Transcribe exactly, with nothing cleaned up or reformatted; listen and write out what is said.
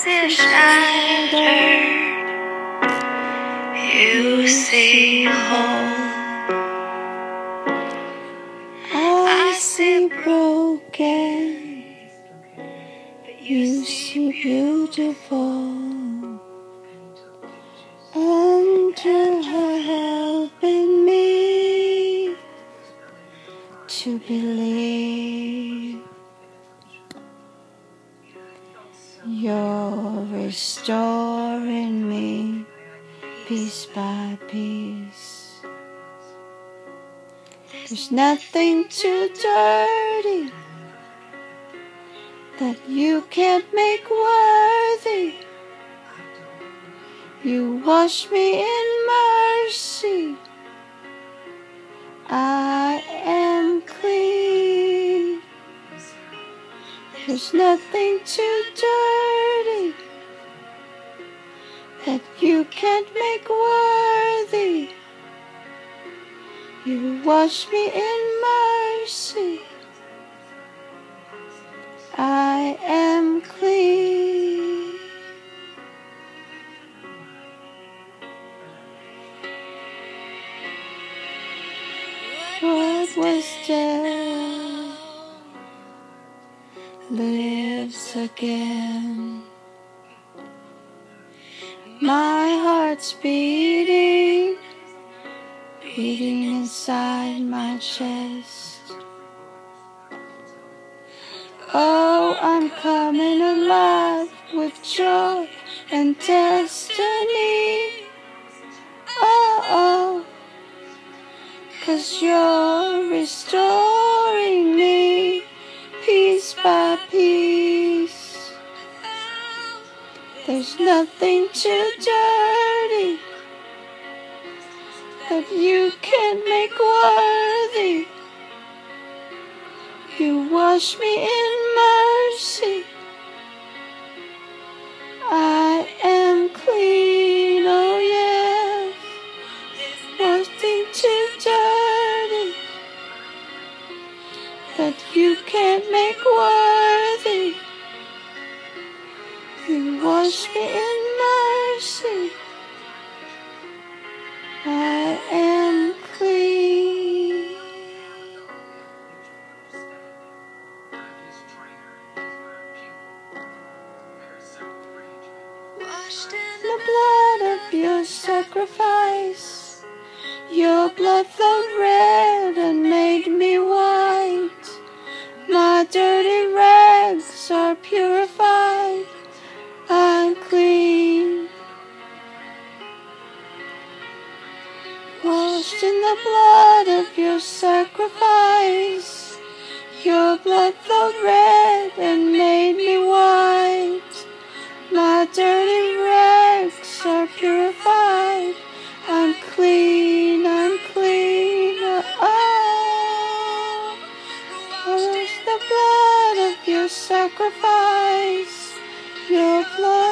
is shattered, you see whole. I see broken, but you see beautiful. And you are helping me to believe. You're restoring me piece by piece. There's nothing too dirty that you can't make worthy. You wash me in mercy. I am clean. There's nothing too dirty that you can't make worthy. You wash me in mercy. I am clean. What was dead lives again. My heart's beating, beating inside my chest. Oh, I'm coming alive with joy and destiny. Oh, oh, 'cause you're restoring me piece by piece. There's nothing too dirty that you can't make worthy. You wash me in mercy. I am clean, oh yes. There's nothing too dirty that you can't make worthy. You wash me in mercy. I am clean. Washed in the blood of your sacrifice. Your blood flowed red and made me white. My dirty rags are purified. I'm clean. Washed in the blood of your sacrifice. Your blood flowed red and made me white. My dirty rags are purified. I'm clean, I'm clean. Oh, oh, there's the blood of your sacrifice. Your blood.